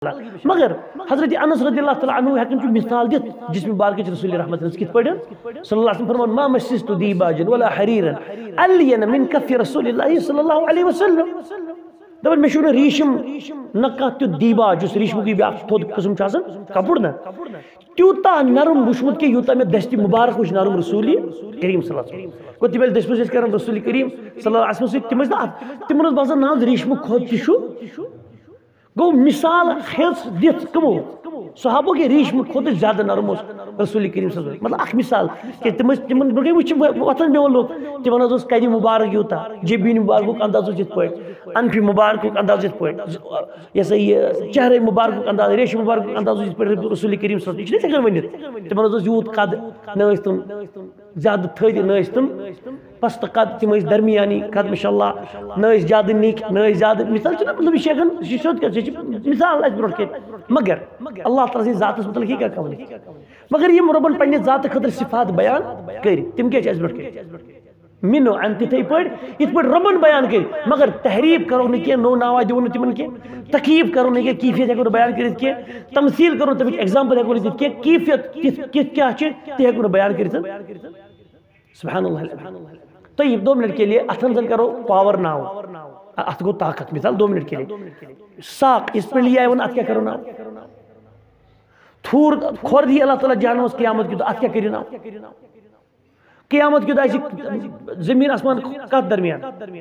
مگر حضرت انس رضی اللہ تعالیٰ عنہ ہیکن چھ مثال دت جسم مبارک رسول رحمت کت پڑھ صلی اللہ علیہ وسلم فرمان ما مسست دیباجا ولا حریرا الین من کف رسول اللہ صلی اللہ علیہ وسلم دپان مے چھُنہٕ ریشم نہ کانٛہہ تیُتھ دیباج یُس ریشمُکٕے بیٛاکھ تھوٚد قٕسم چھُ آسان کپُر نا تیوٗتاہ نرم وٕچھمُت کہِ یوٗتاہ مےٚ دستہِ مُبارک وٕچھ نرم رسول کریم صلی اللہ علیہ وسلم گوٚو تِم ییٚلہِ دٔسۍ پٔزۍ ٲسۍ کران رسول کریم صلی اللہ علیہ وسلم سۭتۍ تِم ٲسۍ نہ تِمن اوس باسان نہ حظ ریشمُک کھۄد تہِ چھُ گو مثال ہیٚژ دِتھ کٕمو صحابو کے ریشم کھۄتہٕ زیادٕ نرم اوس رسول کریم صلی اللہ علیہ وسلم مطلب اکھ مثال کہ تِم ٲسۍ تِمن برونٛٹھٕے وٕچھ وۄتھان بیٚول لوگ تِمن حظ اوس کَرِ مُبارک یوٗتاہ جبیٖن مُبارکُک انداز اوس یِتھ پٲٹھۍ انفہِ مُبارکُک انداز یِتھ پٲٹھۍ یہ سا یہ چہرے مُبارکُک انداز ریشم مُبارکُک انداز اوس یِتھ پٲٹھۍ رسول کریم صلی اللہ علیہ وسلم یہِ چھِنہٕ ہٮ۪کان ؤنِتھ تِمن حظ اوس یوٗت قد نہ ٲسۍ تِم زیادٕ تھٔدۍ نہ ٲسۍ تِم پستہٕ قد تِم ٲسۍ درمیانی قد ماشاء اللہ نہ ٲسۍ زیادٕ نِکۍ نہ ٲسۍ زیادٕ مثال چھُنہ مطلب یہِ چھِ ہٮ۪کان یہِ چھِ سیوٚد کَتھ یہِ چھِ مثال اَسہِ برونٛٹھ کَنہِ مگر اللہ تعالیٰ سٕنٛدِس ذاتس متعلق یہِ کیٛاہ کَونہٕ مگر یِم رۄبن پننہِ ذاتہٕ خٲطرٕ صفات بیان کٔرۍ تِم کیٛاہ چھِ اَسہِ برونٛٹھ کَنہِ مِنو ان تِتھٕے پٲٹھۍ یِتھ پٲٹھۍ رۄبن بیان کٔرۍ مگر تحریٖف کرو نہٕ کینٛہہ نوٚو ناوا دِمو نہٕ تِمن کینٛہہ تکیٖف کرو نہٕ کینٛہہ کیفیت ہٮ۪کو نہٕ بیان کٔرِتھ کینٛہہ تمثیل کرو نہٕ تَمِچ ایگزامپل ہٮ۪کو نہٕ دِتھ کینٛہہ کیفیت کِتھ کیٛاہ چھِ تہِ ہٮ۪کو نہٕ بیان کٔرِتھ سبحان اللہ طیب 2 منٹ کے لیے اتھن زن کرو پاور ناو اتھ گو طاقت مثال 2 منٹ کے لیے ساق اس پہ لیا ون ات کیا کرو ناو تھور کھور دی اللہ تعالیٰ جہنمس قیامت کی ات کیا کری ناو قیامت کی زمین آسمان کت درمیان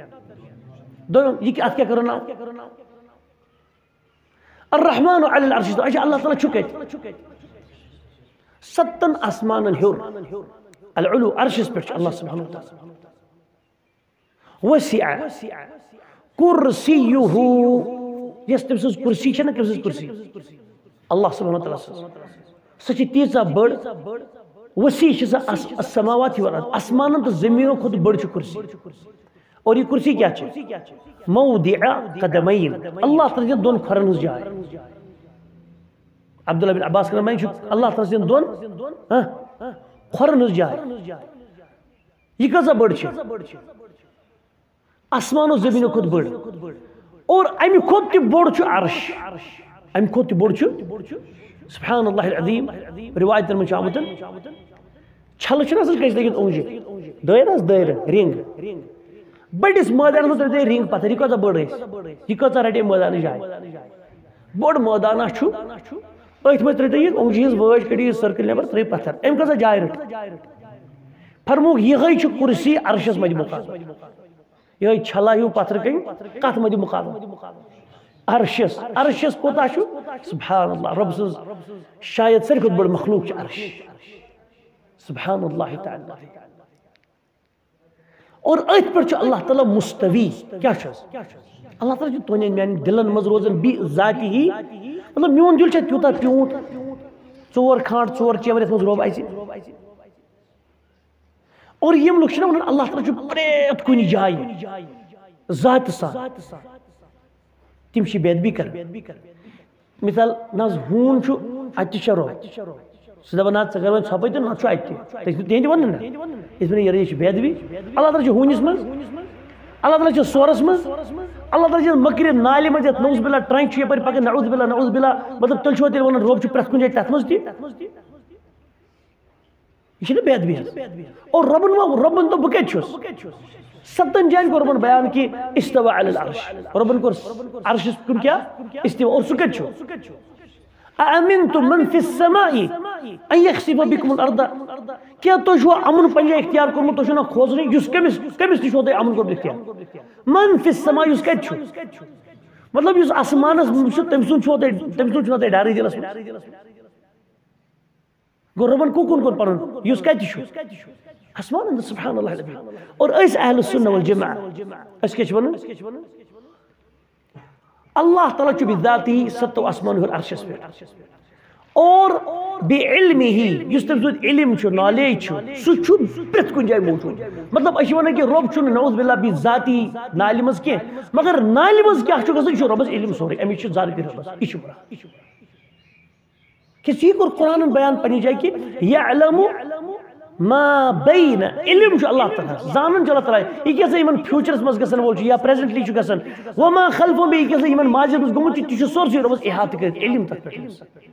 یہ ات کیا کرو ناو الرحمن علی العرش اچھا اللہ تعالیٰ چھُ کتہِ 7 آسمانن ہیوٚر العلو عرشس پہ اللہ سبحانہ وتعالیٰ وسع کرسیہ یس تم سٕنٛز کرسی چھےٚ نا کٔمۍ سٕنٛز کرسی اللہ سبحانہ وتعالیٰ سٕنٛز سۄ چھِ تیٖژاہ بٔڑ وسیع چھِ سۄ السماوات والارض آسمانن تہٕ زمیٖنو کھۄتہٕ بٔڑ چھِ کرسی اور یہ کرسی کیا چھِ موضع قدمین اللہ تعالیٰ سٕنٛدٮ۪ن 2 کھۄرن ہٕنٛز جاے عبداللہ بن عباس کران چھُ اللہ تعالیٰ سٕنٛدٮ۪ن 2 کھۄرن ہٕنٛز جاے یہ کۭژاہ بٔڑ چھِ آسمان و زمینو کھۄتہٕ بٔڑ اور امہِ کھۄتہٕ تہِ بوٚڑ چھُ عرش امہِ کھۄتہٕ تہِ بوٚڑ چھُ سبحان اللہ العظیم روایتن منٛز چھُ آمُت چھلہٕ چھُنہ آسان کٲنٛسہِ لٔگِتھ اوٚنٛگجہِ دٲیرٕ حظ دٲیرٕ رِنٛگ بٔڑِس مٲدانس منٛز ترٛٲے رِنٛگ پتھر یہِ کۭژاہ بٔڑ ٲسۍ یہِ کۭژاہ رٹے مٲدانٕچ جاے بوٚڑ مٲدانا چھُ أتھۍ منٛز ترٛٲے یہِ اوٚنٛگجہِ ہٕنٛز وٲج کٔڑِو یہِ سٔرکٕل نٮ۪بر ترٛٲے پتھر أمۍ کۭژاہ جاے رٔٹ فرمووُکھ یِہوٚے چھُ کرسی عرشس مدِ مقابل یہ چھلا ہیو پتھر کن کت مدِ مقابل عرشس کوتاہ چھُ سبحان اللہ رب سٕنٛز شاید ساروی کھۄتہٕ بٔڑ مخلوق چھُ عرش سبحان اللہ تعالی اور أتھۍ پٮ۪ٹھ چھُ اللہ تعالیٰ مستوی کیٛاہ چھُس اللہ تعالیٰ چھُ تُہنٛدٮ۪ن میانٮ۪ن دلن منٛز روزان بی ذاتی ہی مطلب میون دل چھا تیوٗتاہ پیوٗنٛت 4 کھانٛٹ 4 چیور یتھ منٛز رۄب آسہِ اور یم لوگ چھِنہ ونان اللہ تعالیٰ چھُ پرٛٮ۪تھ کُنہِ جایہِ ذاتہِ سان تِم چھِ بے ادبی کران مثال نہ حظ ہوٗن چھُ اتہِ تہِ چھےٚ رۄب سُہ دپان نہ ژٕ کر وۄنۍ ژھۄپٕے تہٕ نہ چھُ اتہِ تہِ تِہنٛدِ ونُن نہ أسۍ ونان یہِ چھِ بے ادبی اللہ تعالیٰ چھُ ہوٗنِس منٛز اللہ تعالیٰ چھُ سورس منٛز اللہ تعالیٰ چھُ مٔکرِ نالہِ منٛز یتھ نعوذ باللہ ٹرٛنٛک چھُ یپٲرۍ پکان نعوذ باللہ مطلب تیٚلہِ چھُوا تیٚلہِ ونان رۄب چھُ پرٛٮ۪تھ کُنہِ جایہِ تتھ منٛز تہِ یہ چھُنہ بے ادبی اور رۄبن دوٚپ بہٕ کتہِ چھُس 7 جاین کوٚر رۄبن بیان کہ استوى علی العرش رۄبن کوٚر عرشس کُن کیٛاہ استوا اور سُہ کتہِ چھُ أأمنتم من في السماء أن يخسف بكم الأرض کیا تُہۍ چھُوا امن پننہِ جایہِ اختیار کوٚرمُت تُہۍ چھُو نہ کھوژنٕے یُس کٔمِس نِش چھُو تۄہہِ امن کوٚرمُت اختیار من في السماء یُس کتہِ چھُ مطلب یُس آسمانس چھُ تٔمۍ سُنٛد چھُنہ تۄہہِ ڈرٕے دِلس منٛز گوٚو رۄبن کُکُن کوٚر پنُن یُس کتہِ چھُ آسمانن سبحان اللہ اور أسۍ اہل السنہ والجماعہ أسۍ کیٛاہ چھِ ونان اللہ تعالیٰ چھُ بذاتی 7 آسمان ہیوٚر عرشس پٮ۪ٹھ اور بعلمہ یُس تٔمۍ سُنٛد علم چھُ نالیج چھُ سُہ چھُ پرٛٮ۪تھ کُنہِ جایہِ موٗجوٗد مطلب أسۍ چھِ ونان کہ رۄب چھُنہٕ نعوذ باللہ بذاتی نالہِ منٛز کینٛہہ مگر نالہِ منٛز کیٛاہ چھُ گژھان یہِ چھُ رۄبس علم سورُے امیِچ چھِ ذات رۄبس یہِ چھُ کہ ژٕ کوٚر قرآنن بیان پننہِ جایہِ کہ یعلم ما بین علم چھُ اللہ تعالیٰ زانن چھُ اللہ تعالیٰ یہ کیٛاہ سا یمن فیوچرس منٛز گژھن وول چھُ یا پریزنٹلی چھُ گژھن وما خلفہم بیٚیہِ کیٛاہ سا یمن ماضیس منٛز گوٚمُت چھُ تہِ چھُ سورسٕے رۄبس احاطہٕ کٔرِتھ علم تتھ پٮ۪ٹھ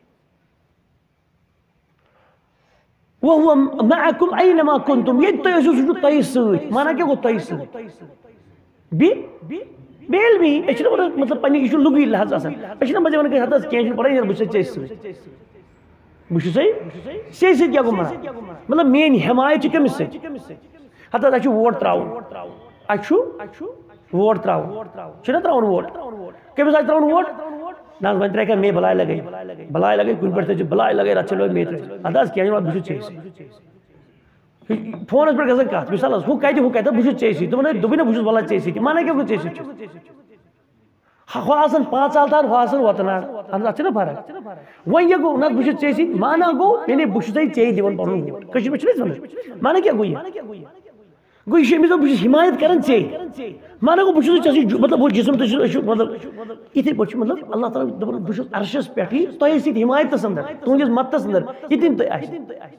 وهو معكم اينما كنتم ییٚتہِ تُہۍ ٲسِو سُہ چھُ تۄہہِ سۭتۍ مانا کیٛاہ گوٚو تۄہہِ سۭتۍ بے علمی أسۍ چھِنہٕ ونان مطلب پننہِ یہِ چھُ لُغوی لحاظ آسان أسۍ چھِنہٕ پتہٕ ونان ہتہٕ حظ کینٛہہ چھُنہٕ پرواے بہٕ چھُسے ژےٚ سۭتۍ بہٕ چھُسے ژےٚ سۭتۍ کیٛاہ گوٚو مراد مطلب میٲنۍ حمایت چھِ کٔمِس سۭتۍ ہتہٕ حظ اَسہِ چھُ ووٹ تراوُن اَسہِ چھُ ووٹ تراوُن چھُنہ تراوُن ووٹ کٔمِس آسہِ تراوُن ووٹ نہ حظ وۄنۍ ترٛایہِ مے بلاے لگے کُنہِ پٮ۪ٹھ تھٲیزِ بلاے لگے رتھ چلو مے ترٛٲیزِ ہتہٕ حظ کینٛہہ چھُنہٕ بہٕ چھُس ژےٚ سۭتۍ فونس پٮ۪ٹھ گژھان کتھ مثال حظ ہُہ کتہِ بہٕ چھُس ژےٚ سۭتۍ دوٚپُن نا بہٕ چھُس وَلان ژےٚ سۭتۍ مانا کیٛاہ گوٚو ژےٚ سۭتۍ ہُہ آسان 5 سال تار ہُہ آسان وۄتنار اتھ چھِنہ فرق وۄنۍ کیٛاہ گوٚو نہ بہٕ چھُس ژےٚ سۭتۍ مانا گوٚو یعنی بہٕ چھُسے ژےٚ دِوان پنُن ووٹ کٔشیٖرِ منٛز چھِنہ أسۍ ونان مانا کیٛاہ گوٚو یہِ گوٚو یہِ چھُ أمِس دوٚپ بہٕ چھُس حمایت کران ژےٚ مانا گوٚو بہٕ چھُس ژےٚ سۭتۍ مطلب بہٕ جسم تہِ چھُ مطلب یِتھٕے پٲٹھۍ چھُ مطلب اللہ تعالیٰ دپان بہٕ چھُس عرشس پٮ۪ٹھٕے تۄہہِ سۭتۍ حمایتس اندر تُہنٛدِس مدتس اندر ییٚتٮ۪ن تُہۍ آسہِ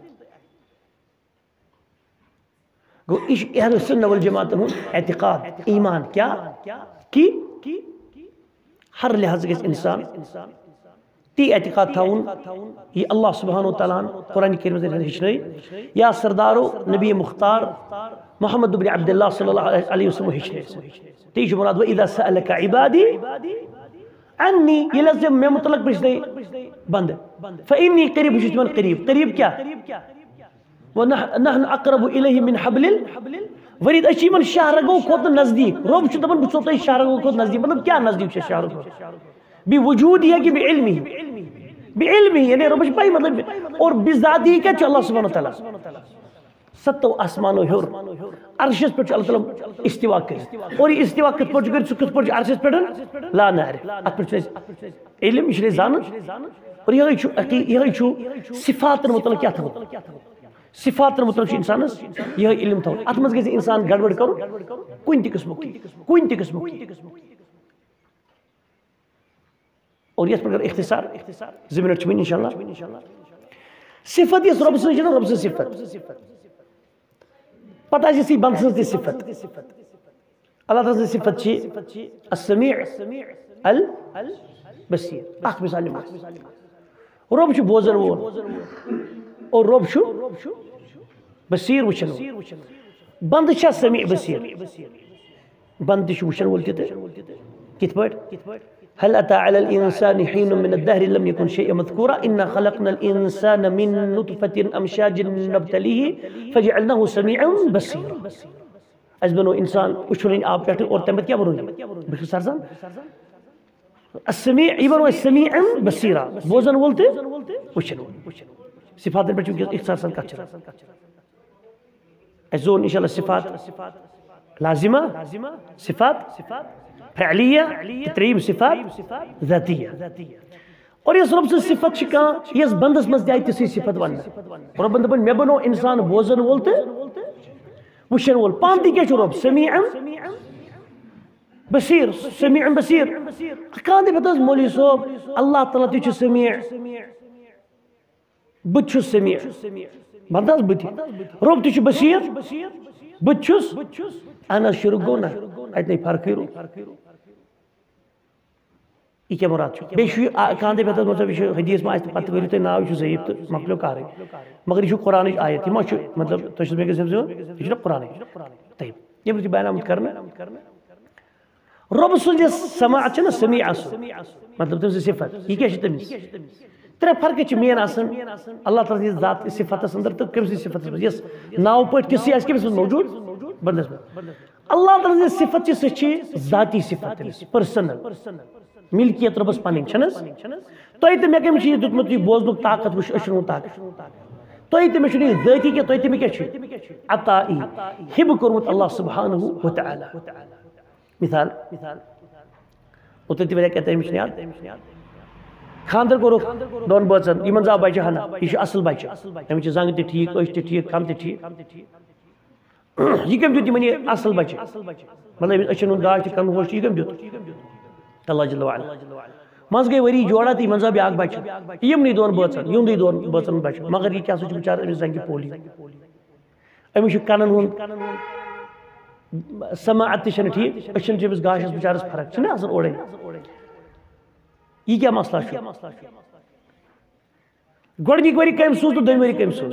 گوٚو یہِ چھُ اہل سنہ والجماعتن ہُنٛد اعتقاد ایمان کیٛاہ کہ ہر لحاظ گژھِ انسان تی اعتقاد تھاوُن یہ اللہ سبحانہ و تعالیٰ قرآن کریم ہیٚچھنٲے یا سردارو نبی مختار محمد بن عبد اللہ صلی اللہ علیہ وسلم ہیٚچھنٲے تی چھُ مراد وَإِذَا سَأَلَكَ عِبَادِي عَنِّي ییٚلہِ حظ مےٚ مُتعلق پرٛژھنٲے بنٛدٕ فَإِنِّي قریٖب بہٕ چھُس تِمن قریٖب کیٛاہ وَنَحْنُ أَقْرَبُ إِلَيْهِ مِنْ حَبْلِ الْوَرِيدِ أسۍ چھِ یِمن شاہ رگو کھۄتہٕ نزدیٖک رۄب چھُ دپان بہٕ چھُسو تۄہہِ شاہ رگو کھۄتہٕ نزدیٖک مطلب کیٛاہ نزدیٖک چھِ شاہ رگو بِوجوٗدِہِ کہِ بعلمہِ یعنی رۄبس چھِ پاے مطلب اور بذاتی کیٛاہ چھُ اللہ سبحانہ تعالیٰ ستو آسمانو ہیوٚر عرشس پٮ۪ٹھ چھُ اللہ تعالیٰ استوا کٔرِتھ اور یہِ استوا کِتھ پٲٹھۍ چھُ کٔرِتھ سُہ کِتھ پٲٹھۍ چھُ عرشس پٮ۪ٹھ لا نارِ اتھ پٮ۪ٹھ چھُ اَسہِ علم یہِ چھُ اَسہِ زانُن اور یِہوٚے چھُ صفاتن متعلق کیٛاہ تھاوُن صفاتن متعلق چھُ انسانس یِہوٚے علم تھاوُن اتھ منٛز گژھِ انسان گڑبڑ کرُن کُنہِ تہِ قٕسمُک اور یتھ پٮ۪ٹھ اختصار 2 منٹ چھِ وٕنۍ انشاء اللہ صفت یۄس رۄبہٕ سٕنٛز چھےٚ رۄبہٕ سٕنٛز صفت پتہٕ آسہِ یِژھٕے بنٛدٕ سٕنٛز تہِ صفت اللہ تعالیٰ سٕنٛز صفت چھِ السمیع البصیر اکھ مثال نِمو رۄب چھُ بوزن وول اور رۄب چھُ بصیٖر وٕچھن وول بنٛدٕ چھا سمیع بصیٖر بنٛدٕ تہِ چھُ وٕچھن وول تہِ تہٕ کِتھ پٲٹھۍ هل أتى على الإنسان حين من الدهر لم يكن شيئا مذكورا إنا خلقنا الإنسان من نطفة أمشاج نبتليه فجعلناه سميعا بصيرا أسۍ بنو إنسان وٕچھُن آب پٮ۪ٹھٕ اور تَمہِ پتہٕ کیٛاہ بنو بہٕ چھُس سرزان السمیع یہِ بنو أسۍ سمیعا بصیرا بوزن وول تہٕ وٕچھن وول صفاتن پٮ۪ٹھ چھُ وٕنکٮ۪س اختصار سان کتھ چلان اَسہِ زون انشاء اللہ صفات لازمہ صفات فعلیہ ترٛیٚیِم صفات ذاتیہ اور یۄس رۄب سٕنٛز صفت چھِ کانٛہہ یۄس بنٛدس منٛز تہِ آیہِ تِژھٕے صفت وننہٕ رۄبن دوٚپُن مےٚ بنوو انسان بوزن وول تہٕ وٕچھن وول پانہٕ تہِ کیٛاہ چھُ رۄب سمیع بصیٖر سمیع بصیٖر کانٛہہ دپہِ حظ مولوی صٲب اللہ تعالیٰ تہِ چھُ سمیع بہٕ تہِ چھُس سمیع ونتہٕ حظ بہٕ تہِ رۄب تہِ چھُ بصیٖر بہٕ تہِ چھُس اہن حظ شُرُک گوٚو نا اتہِ نَے فرقٕے روٗد یہِ کیٛاہ مُراد چھُ بیٚیہِ چھُ یہِ کانٛہہ دپہِ حظ مطلب یہِ چھُ حدیٖث منٛز آسہِ پتہٕ ؤرِو تۄہہِ ناو یہِ چھُ ضعیٖف تہٕ مۄکلیو کارٕے مگر یہِ چھُ قرآنٕچ آیت یہِ ما چھُ مطلب تُہۍ چھُو مےٚ گژھِ یہِ چھُنہ قرآنٕچ طيب ییٚمہِ چھُ بیان آمُت کرنہٕ رۄبہٕ سُنٛد یۄس سماعت چھےٚ نا سمیع آسُن مطلب تٔمۍ سٕنٛز صفت یہِ کیٛاہ چھِ تٔمِس ترٛےٚ فرقہٕ چھِ مین آسان اللہ تعالیٰ سٕنٛدِس ذات صفتس اندر تہٕ کٔمۍ سٕنٛدِس صفتس منٛز یۄس ناوٕ پٲٹھۍ تِژھٕے آسہِ کٔمِس منٛز موجوٗد بنٛدس منٛز اللہ تعالیٰ سٕنٛز صفت چھِ سۄ چھِ ذاتی صفت تٔمِس پٔرسنل ملکیت رۄبس پنٕنۍ چھےٚ نہ حظ تۄہہِ تہٕ مےٚ کٔمِس چھُ یہِ دیُتمُت یہِ بوزنُک طاقت وٕچھ أچھن ہُنٛد طاقت تۄہہِ تہٕ مےٚ چھُنہٕ یہِ ذٲتی کینٛہہ تۄہہِ تہٕ مےٚ کیٛاہ چھُ عطائی ہِبہٕ کوٚرمُت اللہ سبحانہ وتعالیٰ مثال اوترٕ تہِ واریاہ کینٛہہ تٔمِس چھُنہٕ یاد خاندر کوٚرُکھ دۄن بٲژن یِمن زاو بچہِ ہنا یہِ چھُ اصل بچہِ أمِس چھِ زنٛگہٕ تہِ ٹھیٖک أچھ تہِ ٹھیٖک کھم تہِ ٹھیٖک یہِ کٔمۍ دیُت یِمن یہِ اصل بچہِ مطلب أمِس أچھن ہُنٛد گاش تہِ کَرُن ہوش تہِ یہِ کٔمۍ دیُت اللہ جل وعلا مز گئی وری جوڑا تی منزا بیاکھ بچہ یمنی دون بٲژن یمنی دون بٲژن بچہ مگر یہ کیا سا بچار امس زنگہِ پولی امس کنن ہند سماعت تہ ٹھیک أچھن چھ امس گاشس بچارس فرق چھنہ آسان اوڑے یہ کیا مسئلہ چھ گۄڈنِکۍ ؤری کٔمۍ سوٗز تہٕ دوٚیمہِ ؤری کٔمۍ سوٗز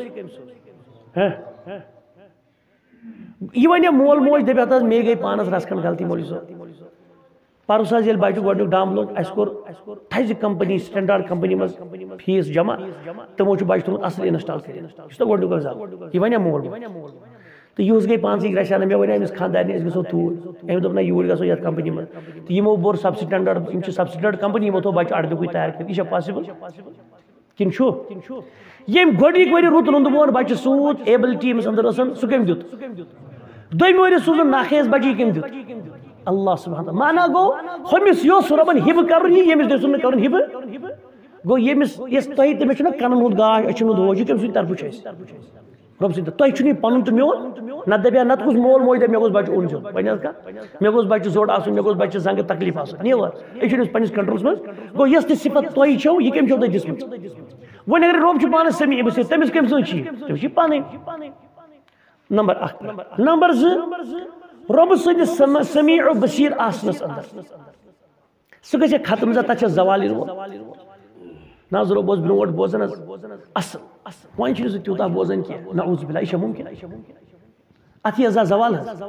یہ ونیا مول موج دپہ حظ مے گئی پانس رس کھنڈ غلطی مولوی صٲب پرس حظ ییٚلہِ بچہ گۄڈنیُک ڈامب لوگ اَسہِ کوٚر تھزِ کمپنی سٹینڈارڈ کمپنی منٛز فیس جمع تمو چھُ بچہ تھوٚمُت اصل انسٹال کٔرِتھ یہِ چھُ گۄڈنیُک ایگزام یہ ونیا مول تو یہ گئی پانسٕے گرٛشانہ مےٚ ونیا أمِس خاندارنہِ أسۍ گژھو توٗرۍ أمۍ دوٚپ نہ یوٗرۍ گژھو یتھ کمپنی منٛز تہٕ یِمو بوٚر سب سٹینڈارڈ یِم چھِ سب سٹینڈارڈ کمپنی یِمو تھوٚو بچہ اردُکُے تیار کٔرِتھ یہِ چھا پاسبل کِنہٕ چھُ ییٚمۍ گۄڈنِکۍ ؤری رُت لوٚنٛدٕ بچہ سوٗد ایبلٹی أمِس انٛدر ٲسن سُہ کٔمۍ دیُت دوٚیمہِ ؤری سوٗزُن ناخیز بچہ یہِ کٔمۍ دیُت اللہ سبحانہ مانا گو ہُمِس یوٚس رۄبن ہِبہٕ کرُن یہِ ییٚمِس دٔسِن نہٕ کرُن ہِبہٕ گو ییٚمِس یۄس تۄہہِ تٔمِس چھُنہ کنن ہُنٛد گاش أچھن ہُنٛد ہوش یہِ کٔمۍ سٕنٛدِ طرفہٕ چھُ اَسہِ رۄب سٕنٛدِ تۄہہِ چھُنہٕ یہِ پنُن تہٕ میون نتہٕ دپہِ ہا نتہٕ کُس مول موج دپہِ مےٚ گوٚژھ بچہ اوٚن زیُن وۄنۍ حظ کتھ مےٚ گوٚژھ بچہ زوٚر آسُن مےٚ گوٚژھ بچہ زنگہٕ تکلیٖف آسُن نِو حظ یہِ چھُنہٕ أسۍ پننِس کنٹرولس منٛز گوٚو یۄس تہِ صفت تۄہہِ چھو یہِ کٔمۍ چھو تۄہہِ دِژمٕژ وۄنۍ اگر رۄب چھُ پانس سمیع بصیر تٔمِس کٔمۍ سٕنٛز چھِ یہِ تٔمِس چھِ پنٕنۍ نمبر اکھ نمبر زٕ رۄب سٕنٛدِس سمیع و بصیر آسنس اندر سُہ گژھِ ختم زِ تتھ چھِ زوال یِنہٕ وول نہ حظ رۄب اوس برونٛٹھ بوزان حظ اصل وۄنۍ چھُنہٕ سُہ تیوٗتاہ بوزان کینٛہہ نعوذ باللہ یہِ چھا ممکن اتھ یی زا زوال حظ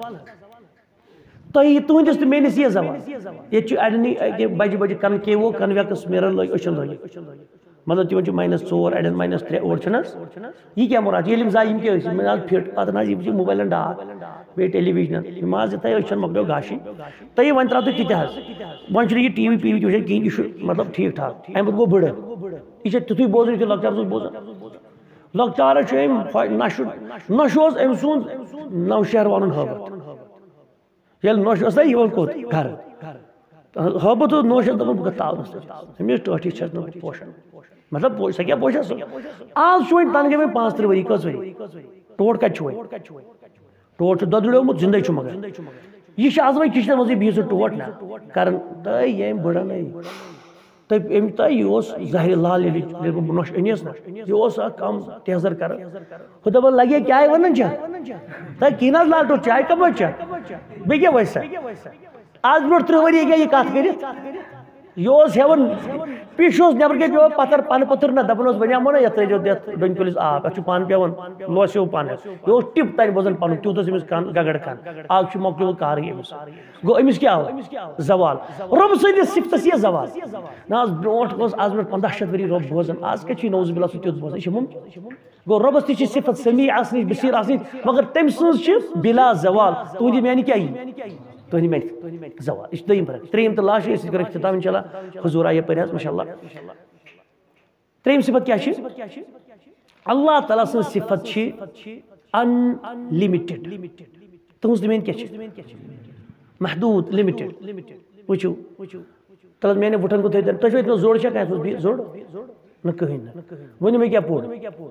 تۄہہِ تُہنٛدِس تہٕ میٲنِس یی زوال ییٚتہِ چھُ اڑٮ۪نٕے بجہِ کن کیوو کنویکس میرر لٲگۍ أچھن لٲگِتھ مطلب تِمن چھُ -4 اڑٮ۪ن -3 اور چھُنہٕ حظ یہِ کیٛاہ مُراد ییٚلہِ یِم زاے یِم کیٛاہ ٲسۍ یِم حظ فِٹ پتہٕ نہ حظ یِم چھِ موبایلن ڈاک بیٚیہِ ٹیلی وِجنن یِم حظ یِتھَے أچھن مۄکلیو گاشٕے تۄہہِ وۄنۍ ترٛاو تُہۍ تِتہِ حظ وۄنۍ چھُنہٕ یہِ ٹی وی پی وی تہِ وٕچھان کِہیٖنۍ یہِ چھُ مطلب ٹھیٖک ٹھاک اَمہِ پتہٕ گوٚو بٕڑٕ یہِ چھا تیُتھُے بوزان یُتھُے لۄکچارس اوس بوزان لۄکچارس چھُ أمۍ نۄشہِ اوس أمۍ سُنٛد نوشہر وَنُن ہٲبتھ ییٚلہِ نۄش ٲس نا یِوان کوٚت گرٕ ہٲبتھ اوس نوشس دوٚپُن بہٕ گژھٕ تاونس سۭتۍ أمِس ٹٲٹھی چھس نہٕ بہٕ پوشان مطلب سۄ کیٛاہ پوشا سُہ آز چھُ وۄنۍ تنہٕ گٔے وۄنۍ 35 ؤری کٔژ ؤری ٹوٹھ کتہِ چھُ وۄنۍ ٹوٹھ چھُ دۄدریومُت زندے چھُ مگر یہِ چھُ آز وۄنۍ کچنس منٛزٕے بِہِتھ سُہ ٹوٹھ نہ کران تہٕ ییٚمۍ بٕڑن تہٕ أمۍ تۄہہِ یہِ اوس ظاہرِ لال ییٚلہِ بہٕ نۄش أنِس نا یہِ اوس اکھ کم تیزر کران ہُہ دپان لگے چاے ونان چھا تۄہہِ کِہیٖنۍ حظ لالٹو چاے کم حظ چھا بیٚیہِ کیٛاہ وَسہِ سا آز برونٛٹھ 30 ؤری ہیٚکیا یہِ کتھ کٔرِتھ یہ اوس ہیوان پِش اوس نٮ۪بر کَنۍ پیوان پتھر پنہٕ پٔتھر نہ دپان اوس ونیٛامو نہ یتھ ترٲیزیو یتھ ڈوٚنۍ کُلِس آب اتھ چھُ پن پیوان لوسیو پن یہِ اوس ٹِپ تانۍ بوزان پنُن تیوٗت اوس أمِس گگر کھن آز چھُ مۄکلیومُت کارٕے أمِس گوٚو أمِس کیٛاہ آو زوال رۄب سٕنٛدِس صفتس یہِ زوال نہ حظ برونٛٹھ اوس آز برونٛٹھ 1500 ؤری رۄب بوزان آز کتہِ چھُ نعوذ باللہ سُہ تیُتھ بوزان یہِ چھُ ممکن گوٚو رۄبس تہِ چھِ صفت سمیع آسنٕچ بصیٖر آسنٕچ مگر تٔمۍ سٕنٛز چھِ بلا زوال تُہنٛدِ میانہِ کیٛاہ یی تُہنٛدِ میانہِ زوال یہِ چھِ دوٚیِم فرق ترٛیٚیِم تہٕ لاسٹ أسۍ کرو اختتام انشاء اللہ حضوٗر آیہِ یپٲرۍ حظ ماشاء اللہ ترٛیٚیِم صفت کیٛاہ چھِ اللہ تعالیٰ سٕنٛز صفت چھِ ان لِمِٹِڈ تُہنٛز تہٕ میٲنۍ کیٛاہ چھِ محدوٗد لِمِٹِڈ وٕچھِو تَلہٕ حظ میانٮ۪ن وٕٹھن گوٚو تھٲیِو تُہۍ چھِو اَتہِ زوٚڑ چھا کانٛہہ منٛز بِہِتھ زوٚڑ نہ کٕہٕنۍ نہٕ ؤنِو مےٚ کیٛاہ پوٚر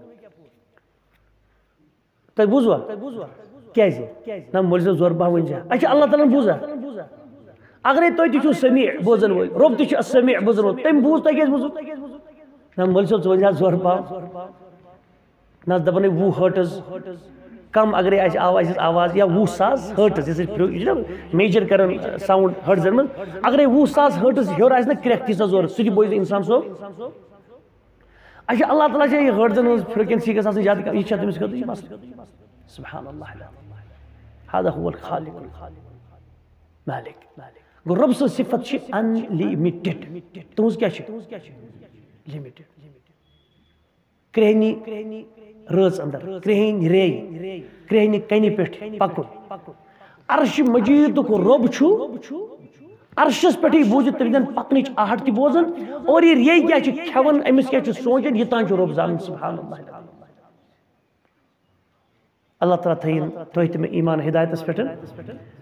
تۄہہِ بوٗزوا کیٛازِ نہ مولوی صٲب زورٕ پہم ؤنۍ زِ اچھا اللہ تعالیٰ ہن بوٗزا اگرے تُہۍ تہِ چھِو سمیع بوزن وٲلۍ رۄب تہِ چھُ سمیع بوزن وول تٔمۍ بوٗز تۄہہِ کیٛازِ بوٗزوٕ نہ مولوی صٲب ژٕ ؤنۍ زِ حظ زورٕ پہم نہ حظ دپان 20 ہٲرٹٕز کم اگرے آسہِ آواز یا 20,000 ہٲرٹٕز یُس أسۍ یہِ چھُنہ میجر کران ساوُنڈ ہٲرٹزن منٛز اگرے 20,000 ہٲرٹٕز ہیوٚر آسہِ نہ کرٛٮ۪کھ تیٖژاہ زورٕ سُہ تہِ بوزِ انسان صٲب اچھا اللہ تعالیٰ چھا یہِ ہٲرٹزن ہٕنٛز فرٛیکوینسی گژھِ آسٕنۍ زیادٕ یہِ چھا تٔمِس خٲطرٕ یہِ مسلہٕ سبحان اللہ هذا هو الخالق مالک گوٚو رۄب سٕنٛز صفت چھِ ان لِمِٹِڈ تُہنٛز کیٛاہ چھِ لِمِٹِڈ کرٛہنہِ رٲژ اندر کرٛہِنۍ ریٚیہِ کرٛہنہِ کنہِ پٮ۪ٹھ پکُن عرشِ مجیٖدُک رۄب چھُ عرشس پٮ۪ٹھٕے بوٗزِتھ تٔمۍ زن پکنٕچ آہٹ تہِ بوزان اور یہِ ریٚیہِ کیٛاہ چھِ کھٮ۪وان أمِس کیٛاہ چھُ سونٛچان یہِ تام چھُ رۄب زانان سبحان اللہ اللہ تعالیٰ تھٲیِن تُہۍ تہِ مےٚ ایٖمان ہدایتس پٮ۪ٹھ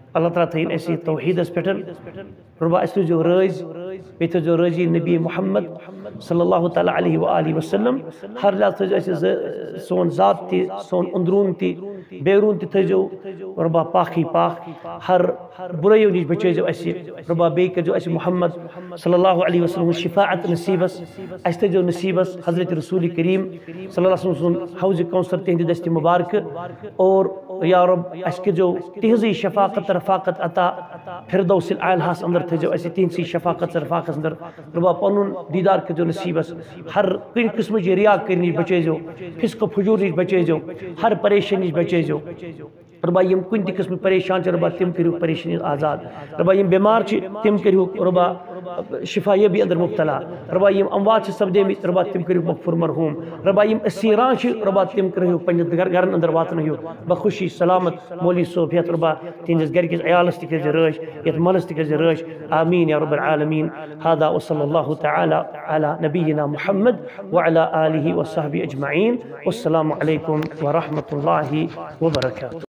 اللہ تعالیٰ تھین اسی توحیدس پہ ربا اس جو رز بیت جو رضی نبی محمد صلی اللہ تعالیٰ علیہ وآلہ وسلم ہر لحاظ تھو سون ذات تی سون اندرون تی بیرون تی تھو ربا پاکی پاک ہر برائیو نش بچو اسی ربا بے کرجو اسی محمد صلی اللہ علیہ وسلم شفاعت نصیبس اس تھو نصیبس حضرت رسول کریم صلی اللہ علیہ وسلم حوض کوثر تہند دست مبارک اور یا رب اس کے جو تہذی شفاقت رفاقت عطا فردوس الاعلیٰ اندر تھو اسی تہذی شفاقت رفاقت اندر ربا پنن دیدار کرجو نصیبس ہر کن قسم کی ریا کرنی بچو فسق و فجور نش بچو ہر پریشانی بچو ربا یم کن تہ قسم پریشان ربا تم کرو پریشانی آزاد ربا یم بیمار تم کرو ربا شفا یابی اندر مبتلا ربا یم اموات سپدیمت ربا تم کرو مغفور مرحوم ربا یم اسیران ربا تم کرو پنس گرن اندر واتن بخوشی سلامت مولی صوب ہیت ربا تہندس گرکس عیالس تہ کر رٲچھ یت ملس تہ کر رٲچھ آمین یا رب العالمین هذا وصلی اللہ تعالی علی نبینا محمد وعلى آلہ وصحبہ اجمعین والسلام علیکم ورحمۃ اللہ وبرکاتہ.